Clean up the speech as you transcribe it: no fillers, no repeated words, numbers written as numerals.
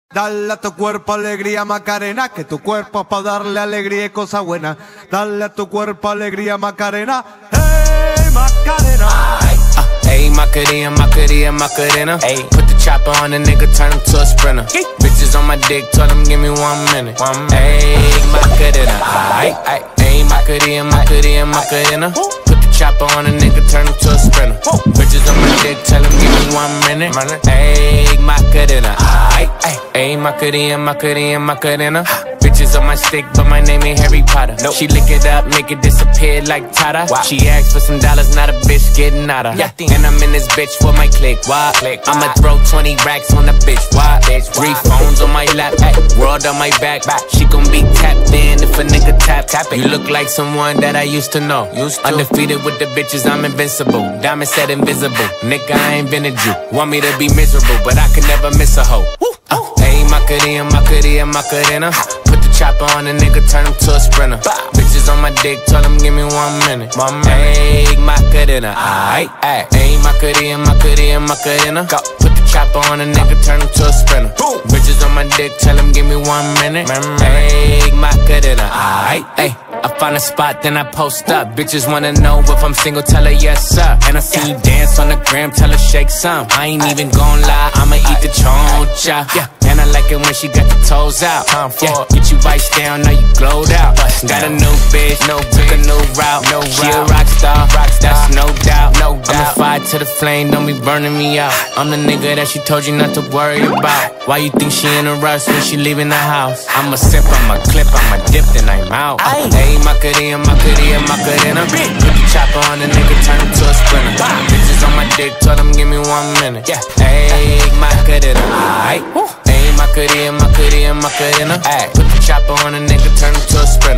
Dale a tu cuerpo alegría Macarena, que tu cuerpo es pa' darle alegría y cosa buena. Dale a tu cuerpo alegría Macarena, hey Macarena. Ayy, Macarena, Macarena, Macarena. Ayy, put the chopper on the nigga, turn him to a sprinter. Bitches on my dick, tell him give me 1 minute. Ayy, Macarena. Ayy, Macarena, Macarena, Macarena. Put the chopper on the nigga, turn him to a sprinter. Bitches on my dick, tell him give me 1 minute. Ayy, Macarena. Ayy, Macarena, Macarena, Macarena. Bitches on my stick, but my name ain't Harry Potter. Nope. She lick it up, make it disappear like Tata. Wow. She asked for some dollars, not a bitch getting out of. And I'm in this bitch for my click. Why? I'ma throw 20 racks on the bitch. Why? 3 phones on my lap, world on my back. She gon' be tapped in if a nigga tap it. You look like someone that I used to know. Undefeated with the bitches, I'm invincible. Diamond said invisible. Nigga, I invented you. Want me to be miserable, but I can never miss a hoe. Ayy, Macarena, Macarena, Macarena. Put the chopper on the nigga, turn him to a sprinter. Bitches on my dick, tell him give me 1 minute. Ayy, Macarena. Ayy, Macarena, Macarena, Macarena. Put the chopper on the nigga, turn him to a sprinter. Bitches on my dick, tell him give me 1 minute. Ayy, Macarena. Ayy, I find a spot, then I post up. Bitches wanna know if I'm single, tell her yes sir. And I see you dance on the gram, tell her shake some. I ain't even gon' lie, I'ma eat the choncha. And I like it when she got the toes out. Get you vice down, now you glowed out. Got a new bitch, took a new route. She a rock star, that's no doubt. I'm a fire to the flame, don't be burning me out. I'm the nigga that she told you not to worry about. Why you think she in a rush when she leaving the house? I'ma sip, I'ma clip, I'ma dip, then I'm out. Ayy, Macarena, Macarena, Macarena. Put the chopper on the nigga, turn him to a sprinter. Bitches on my dick, told him give me 1 minute. Ayy, Macarena. Ayy, Macarena, Macarena, Macarena. Put the chopper on the nigga, turn him to a sprinter.